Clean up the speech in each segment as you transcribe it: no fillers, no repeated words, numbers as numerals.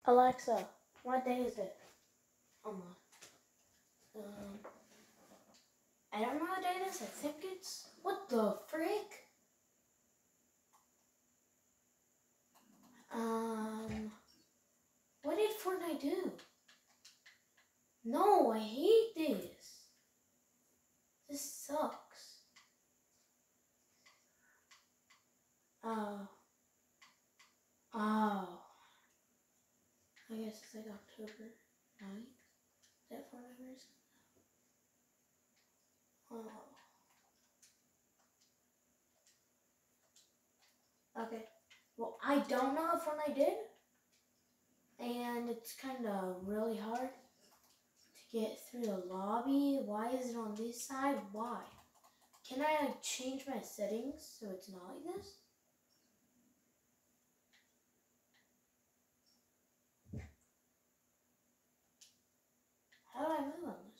Alexa, what day is it? Almost. I don't know what day it is. I think it's... What the frick? What did Fortnite do? No, I hate this. This sucks. Oh. I guess it's like October 9th. Is that Fortnite is? Oh. Okay. Well, I don't know if Fortnite did. And it's kind of really hard to get through the lobby. Why is it on this side? Why? Can I change my settings so it's not like this? How do I move on this?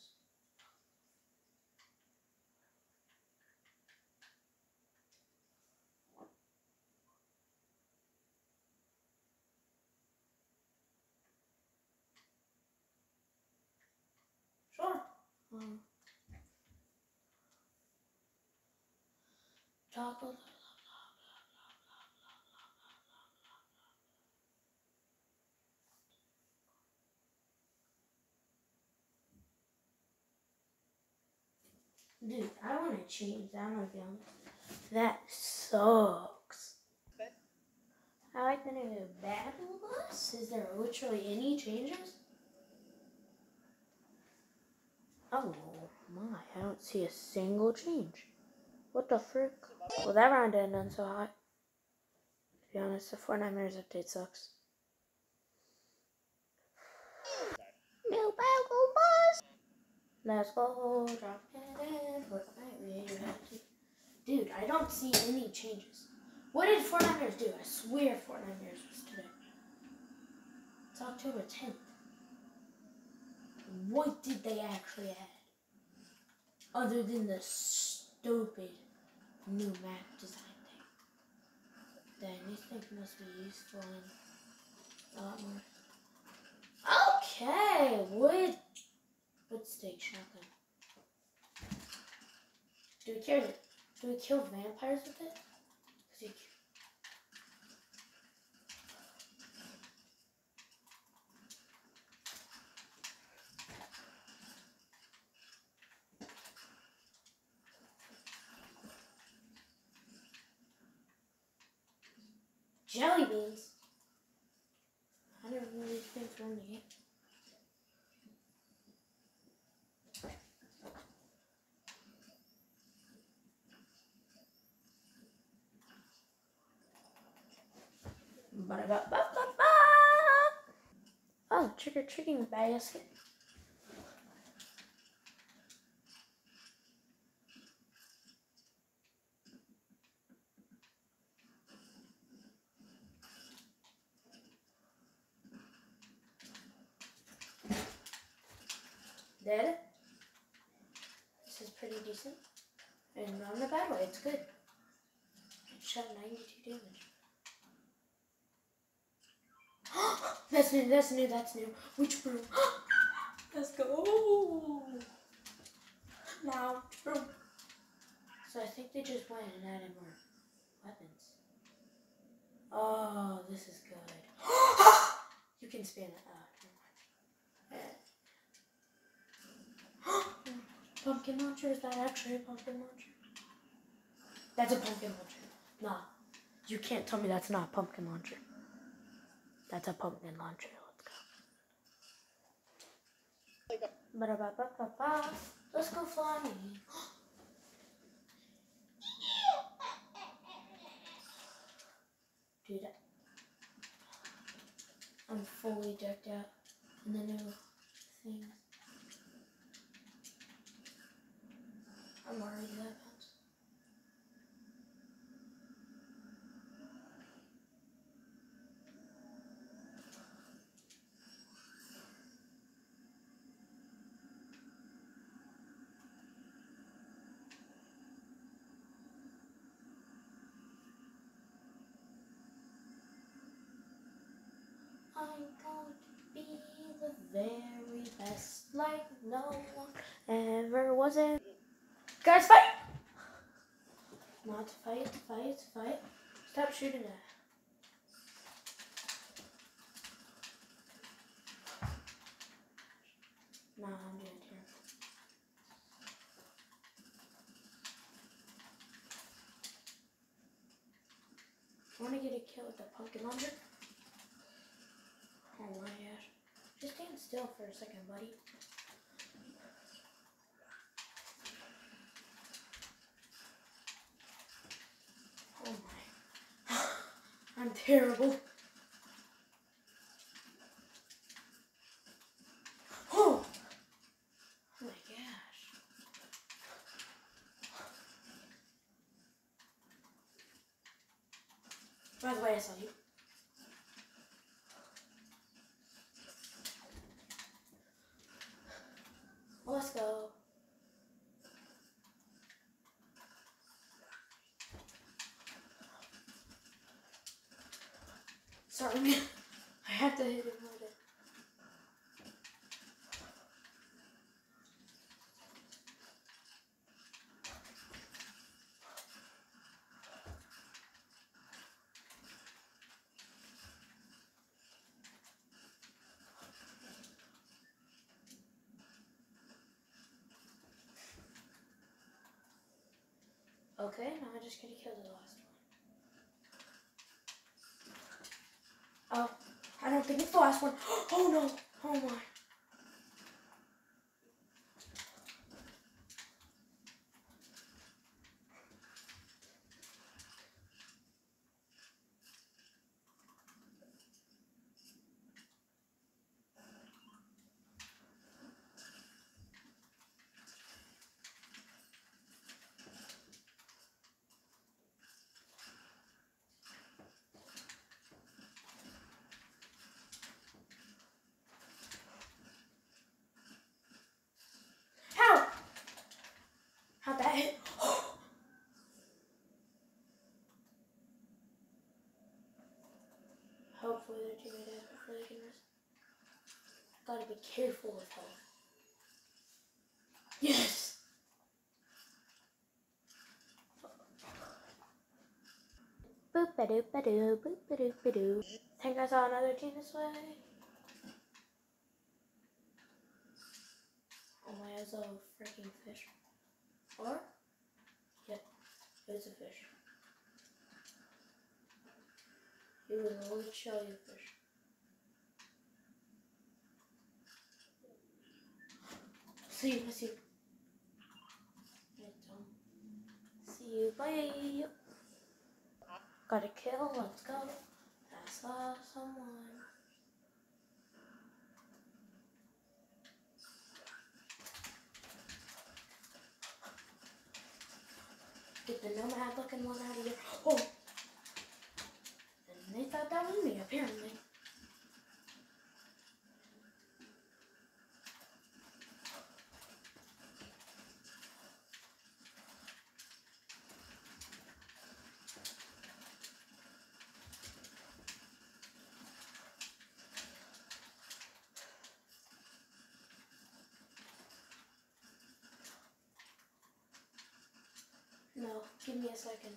Sure. Chocolate. Dude, I want to change that. I'm going to be honest. That sucks. I like the new battle bus. Is there literally any changes? Oh my, I don't see a single change. What the frick? Well, that round didn't end so hot. To be honest, the Fortnite Mirrors update sucks. New battle bus! Let's go, drop it in, Fortnite reality. Dude, I don't see any changes. What did Fortnite Mirrors do? I swear Fortnite Mirrors was today. It's October 10th. What did they actually add? Other than the stupid new map design thing. Then these things must be useful in a lot more. Okay, wood stake shotgun. Do we kill vampires with it? Jelly beans? I never really think from the game. Oh, trick-or-treating basket. Dead. This is pretty decent. And not in a bad way, it's good. It shot 92 damage. That's new. Which broom? Let's go. Now, broom. So I think they just went and added more weapons. Oh, this is good. You can spam it. Pumpkin launcher? Is that actually a pumpkin launcher? That's a pumpkin launcher. Nah. You can't tell me that's not a pumpkin launcher. That's a pumpkin launcher. Let's go. Let's go flying. Dude, I'm fully decked out in the new things. I'm already that fast. I'm going very best, like no one ever was it. Guys, fight! Not fight, fight, fight. Stop shooting at. Nah, I'm doing terrible. Want to get a kill with the pumpkin launcher? Oh my gosh. Just stand still for a second, buddy. Oh my. I'm terrible. Oh! Oh my gosh. By the way, I saw you. Well, let's go. Sorry, man. I have to hit him with it. Okay, now I just gotta kill the last one. Oh, I don't think it's the last one. Oh no! Oh my. How? How'd that hit? Hopefully they're too good before they can rest. Gotta be careful with health. Yes! Boop-a-doop-a-doo, boop-a-doop-a-doo. Think I saw another team this way. Oh my, it's a freaking fish. Or? Yep, it's a fish. It was a little jellyfish. See you, see you. See you, bye. Got a kill, let's go. I saw someone. Get the nomad looking one out of here. Oh! And they thought that was me, apparently. No, give me a second.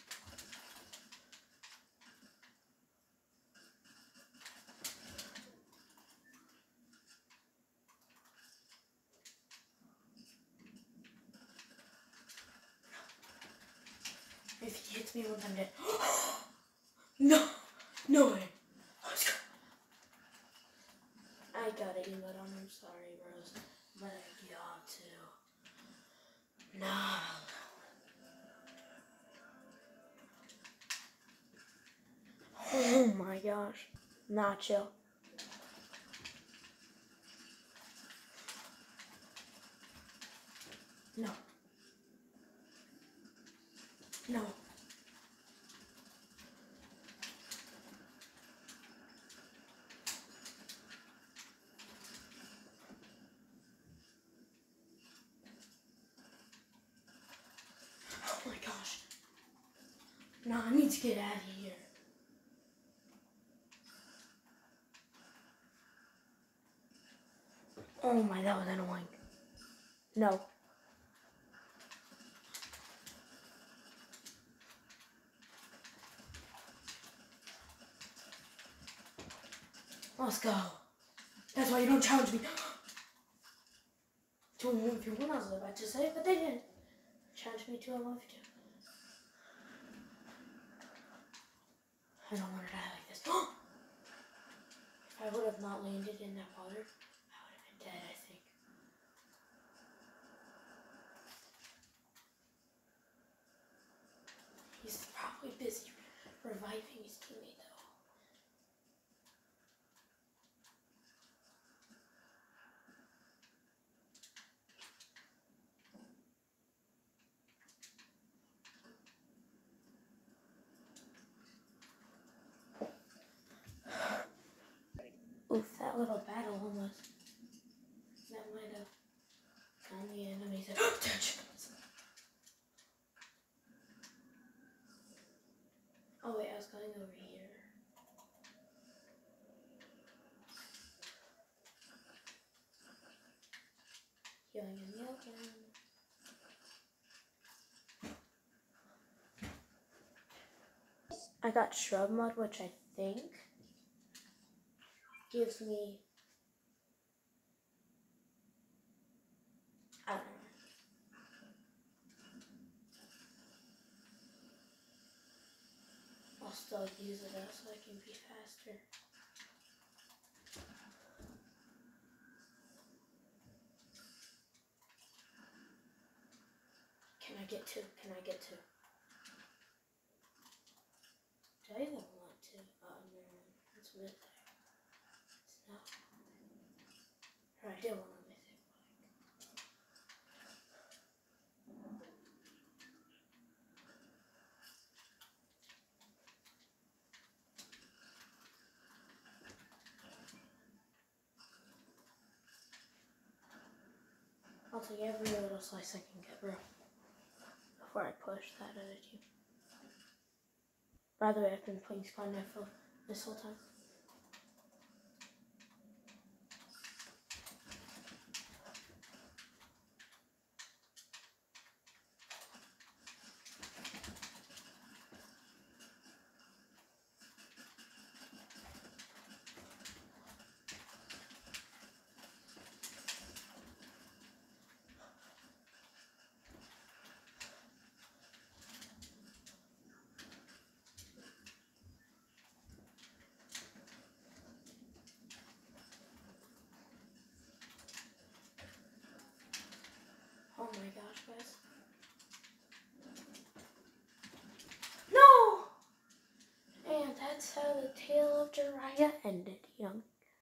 If he hits me once, I'm dead. No! No way! I gotta emote on him, sorry, bros. But I got to. No. Oh my gosh. Not chill. No. No. Oh my gosh. No, I need to get out of here. Oh my, that was annoying. No. Let's go. That's why you don't challenge me. To a 1v1, I was about to say, but they didn't challenge me to a 1v2. I don't want to die like this. If I would have not landed in that water, I would have been dead, I think. He's probably busy reviving his teammate, though. Oof, that little battle almost. That might have gone the enemy's attention. Oh wait, I was going over here. Healing in the open. I got shrub mud, which I think gives me, I don't know. I'll still use it out so I can be faster. Can I get two? Can I get two? Do I even want to? Oh no, that's mythic. It's not. Or I did want a mythic. I'll take every little slice I can get, bro. Before I push that other team. By the way, I've been playing Spawn Knife this whole time. Oh my gosh, guys. No! And that's how the tale of Jiraiya ended, young.